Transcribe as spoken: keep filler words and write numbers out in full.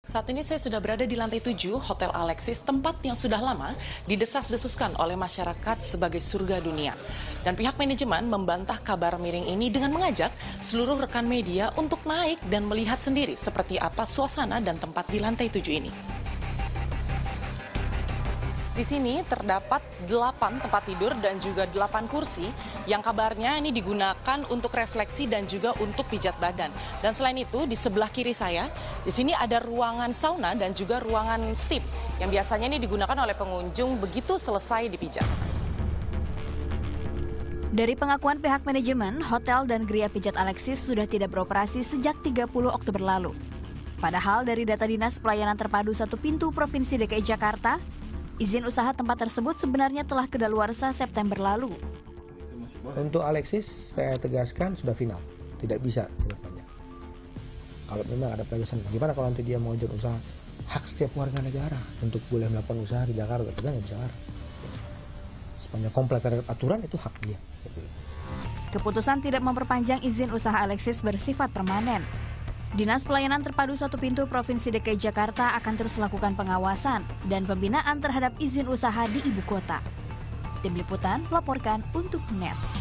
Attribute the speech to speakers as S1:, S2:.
S1: Saat ini saya sudah berada di lantai tujuh Hotel Alexis, tempat yang sudah lama didesas-desuskan oleh masyarakat sebagai surga dunia. Dan pihak manajemen membantah kabar miring ini dengan mengajak seluruh rekan media untuk naik dan melihat sendiri seperti apa suasana dan tempat di lantai tujuh ini. Di sini terdapat delapan tempat tidur dan juga delapan kursi yang kabarnya ini digunakan untuk refleksi dan juga untuk pijat badan. Dan selain itu di sebelah kiri saya, di sini ada ruangan sauna dan juga ruangan steam yang biasanya ini digunakan oleh pengunjung begitu selesai dipijat.
S2: Dari pengakuan pihak manajemen, hotel dan geria pijat Alexis sudah tidak beroperasi sejak tiga puluh Oktober lalu. Padahal dari data Dinas Pelayanan Terpadu Satu Pintu Provinsi D K I Jakarta, izin usaha tempat tersebut sebenarnya telah kedaluarsa September lalu.
S3: Untuk Alexis, saya tegaskan sudah final, tidak bisa. Kalau memang ada penegasan, gimana kalau nanti dia mau mengajukan usaha, hak setiap warga negara untuk boleh melakukan usaha di Jakarta, kita nggak bisa larang. Sepanjang kompleks terhadap aturan itu hak dia.
S2: Keputusan tidak memperpanjang izin usaha Alexis bersifat permanen. Dinas Pelayanan Terpadu Satu Pintu Provinsi D K I Jakarta akan terus lakukan pengawasan dan pembinaan terhadap izin usaha di ibu kota. Tim Liputan melaporkan untuk N E T.